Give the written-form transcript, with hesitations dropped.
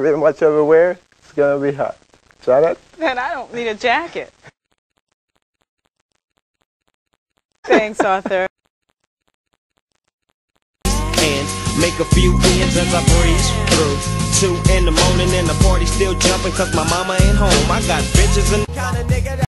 pretty much everywhere, it's going to be hot. Janet? Then I don't need a jacket. Thanks, Arthur. And make a few ends as I breeze through. 2 in the morning and the party still jumping cause my mama ain't home. I got bitches and